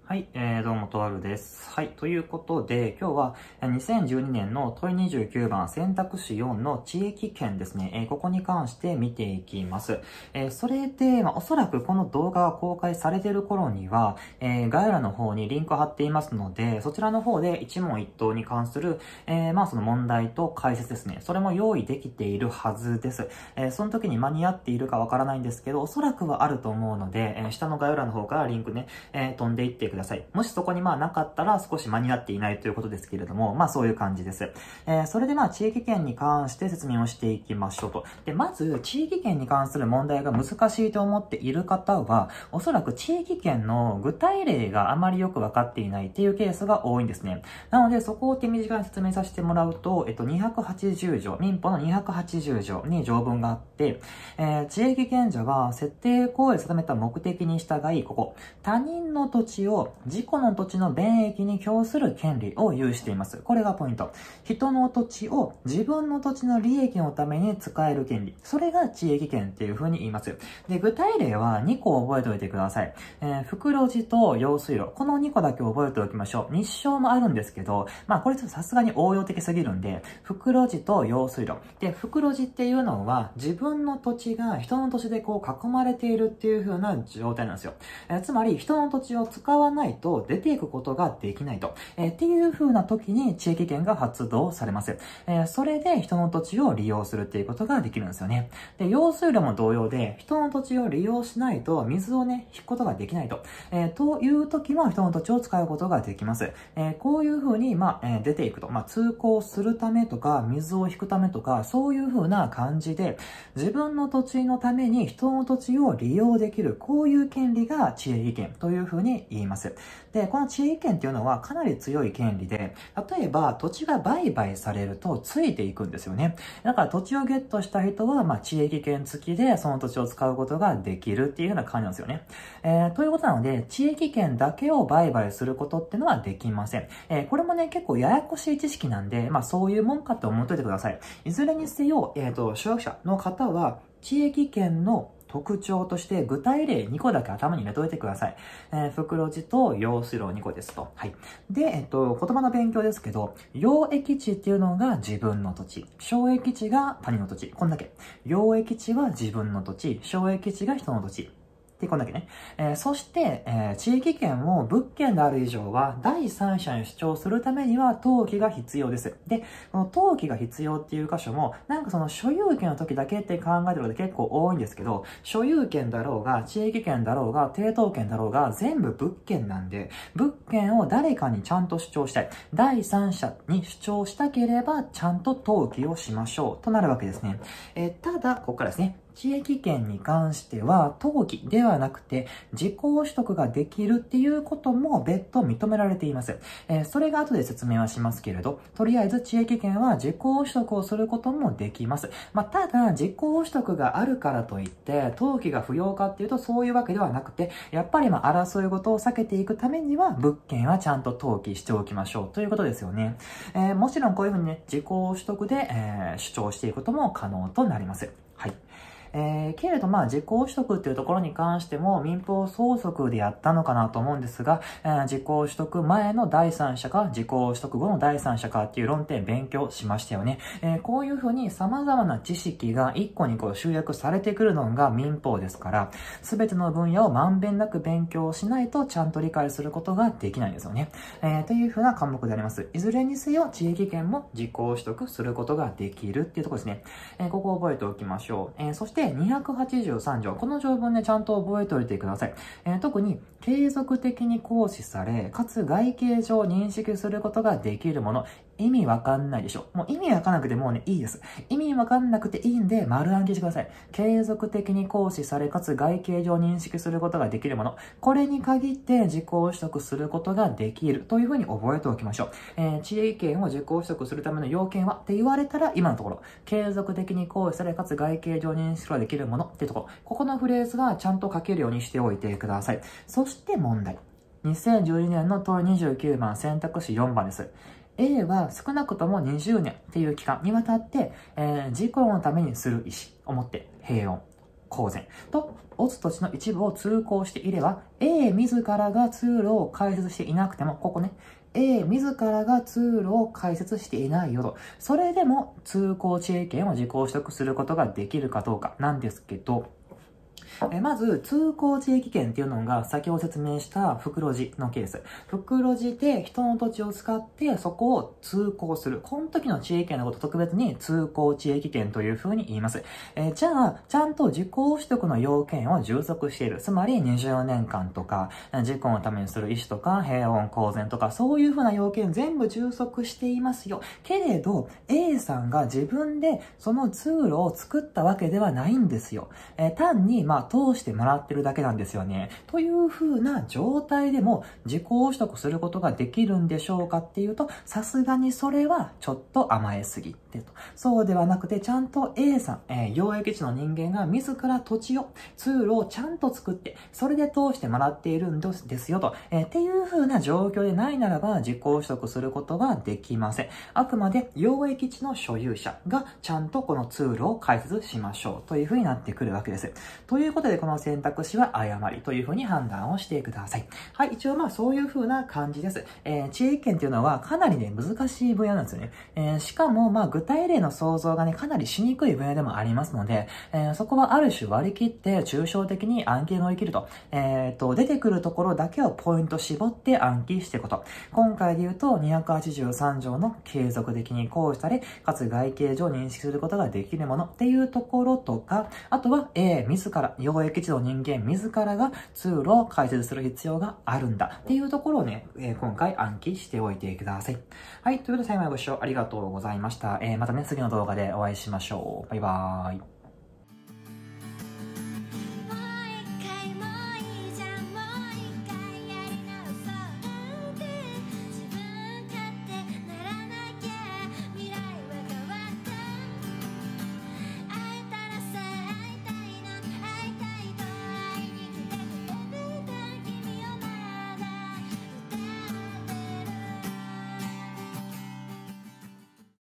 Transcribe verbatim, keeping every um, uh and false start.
はい、えー、どうも、とあるです。はい、ということで、今日はにせんじゅうにねんの問いにじゅうきゅうばん選択肢よんの地域圏ですね、えー、ここに関して見ていきます。えー、それで、まあ、おそらくこの動画が公開されている頃には、えー、概要欄の方にリンクを貼っていますので、そちらの方で一問一答に関する、えー、まあその問題と解説ですね、それも用意できているはずです。えー、その時に間に合っているかわからないんですけど、おそらくはあると思うので、えー、下の概要欄の方からリンクね、えー、飛んでいってください。ください。もしそこにまあなかったら少し間に合っていないということですけれども、まあそういう感じです。えー、それでまあ地域圏に関して説明をしていきましょうと。で、まず地域圏に関する問題が難しいと思っている方は、おそらく地域圏の具体例があまりよくわかっていないっていうケースが多いんですね。なのでそこを手短に説明させてもらうと、えっとにひゃくはちじゅう条、民法のにひゃくはちじゅう条に条文があって、えー、地域権者は設定行為を定めた目的に従い、ここ、他人の土地を自己の土地の便益に供する権利を有しています。これがポイント。人の土地を自分の土地の利益のために使える権利。それが地域権っていう風に言います。で、具体例はにこ覚えておいてください。えー、袋地と用水路。このにこだけ覚えておきましょう。日照もあるんですけど、まあこれちょっとさすがに応用的すぎるんで、袋地と用水路。で、袋地っていうのは自分の土地が人の土地でこう囲まれているっていう風な状態なんですよ。えー、つまり人の土地を使わないと出ていくことができないと。えー、っていう風な時に地域権が発動されます。えー、それで人の土地を利用するっていうことができるんですよね。で、用水路も同様で、人の土地を利用しないと水をね、引くことができないと。えー、という時も人の土地を使うことができます。えー、こういう風に、まあ、えー、出ていくと。まあ、通行するためとか、水を引くためとか、そういう風な感じで、自分の土地のために人の土地を利用できる、こういう権利が地域権という風に言います。で、この地域権っていうのはかなり強い権利で、例えば土地が売買されるとついていくんですよね。だから土地をゲットした人は、まあ、地域権付きでその土地を使うことができるっていうような感じなんですよね。えー、ということなので、地域権だけを売買することっていうのはできません。えー、これもね、結構ややこしい知識なんで、まあ、そういうもんかって思っといてください。いずれにせよ、えっと、初学者の方は、地域権の特徴として具体例にこだけ頭に入れといてください。えー、袋地と用水路にこですと。はい。で、えっと、言葉の勉強ですけど、用益地っていうのが自分の土地。小益地が他人の土地。こんだけ。用益地は自分の土地。小益地が人の土地。ってこんだけね。えー、そして、えー、地域権を物件である以上は、第三者に主張するためには登記が必要です。で、この登記が必要っていう箇所も、なんかその所有権の時だけって考えてるので結構多いんですけど、所有権だろうが、地域権だろうが、抵当権だろうが、全部物件なんで、物件を誰かにちゃんと主張したい。第三者に主張したければ、ちゃんと登記をしましょう。となるわけですね。えー、ただ、ここからですね。地域権に関しては、登記ではなくて、時効取得ができるっていうことも別途認められています。えー、それが後で説明はしますけれど、とりあえず地域権は時効取得をすることもできます。まあ、ただ、時効取得があるからといって、登記が不要かっていうとそういうわけではなくて、やっぱりまあ、争い事を避けていくためには、物件はちゃんと登記しておきましょうということですよね。えー、もちろんこういうふうにね、時効取得で、えー、主張していくことも可能となります。はい。えー、けれどまあ時効取得っていうところに関しても民法相続でやったのかなと思うんですが、えー、時効取得前の第三者か時効取得後の第三者かっていう論点勉強しましたよね。えー、こういうふうに様々な知識が一個にこう集約されてくるのが民法ですから、すべての分野をまんべんなく勉強しないとちゃんと理解することができないんですよね。えー、というふうな科目であります。いずれにせよ地域権も時効取得することができるっていうところですね。えー、ここを覚えておきましょう。えー、そしてにひゃくはちじゅうさん条。この条文ね、ちゃんと覚えておいてください。えー、特に、継続的に行使され、かつ外形上認識することができるもの。意味わかんないでしょ。もう意味わかんなくてもうね、いいです。意味わかんなくていいんで、丸暗記してください。継続的に行使され、かつ外形上認識することができるもの。これに限って時効取得することができるというふうに覚えておきましょう。えー、地域権を時効取得するための要件はって言われたら、今のところ、継続的に行使され、かつ外形上認識ができるものっていうところ。ここのフレーズはちゃんと書けるようにしておいてください。そして問題。にせんじゅうにねんの問いにじゅうきゅうばん選択肢よんばんです。A は少なくともにじゅうねんっていう期間にわたって、えー、自己のためにする意思を持って平穏。 公然と、オツ土地の一部を通行していれば、A 自らが通路を開設していなくても、ここね、A 自らが通路を開設していないよと、それでも通行地域権を自己取得することができるかどうかなんですけど、えまず、通行地域権っていうのが、先ほど説明した袋地のケース。袋地で人の土地を使ってそこを通行する。この時の地域権のことを特別に通行地域権という風に言います。えー、じゃあ、ちゃんと時効取得の要件を充足している。つまりにじゅうねんかんとか、事故のためにする意思とか、平穏公然とか、そういう風な要件全部充足していますよ。けれど、A さんが自分でその通路を作ったわけではないんですよ。えー、単に、まあ、通してもらってるだけなんですよね。という風な状態でも時効取得することができるんでしょうかっていうと、さすがにそれはちょっと甘えすぎてと。そうではなくて、ちゃんと A さん、えー、擁壁地の人間が自ら土地を、通路をちゃんと作って、それで通してもらっているんですよと。えー、っていう風な状況でないならば、時効取得することはできません。あくまで擁壁地の所有者がちゃんとこの通路を開設しましょうという風になってくるわけです。ということで、この選択肢は誤りという風に判断をしてください。はい、一応まあそういう風な感じです。えー、地域権っていうのはかなりね、難しい分野なんですよね。えー、しかもまあ具体例の想像がね、かなりしにくい分野でもありますので、えー、そこはある種割り切って抽象的に暗記の生きると、えーと、出てくるところだけをポイント絞って暗記していくこと。今回で言うとにひゃくはちじゅうさん条の継続的に行使され、かつ外形上認識することができるものっていうところとか、あとは A 自ら、擁壁地の人間自らが通路を開設する必要があるんだっていうところをね、えー、今回暗記しておいてください。はい、ということで最後までご視聴ありがとうございました。えー、またね、次の動画でお会いしましょう。バイバーイ。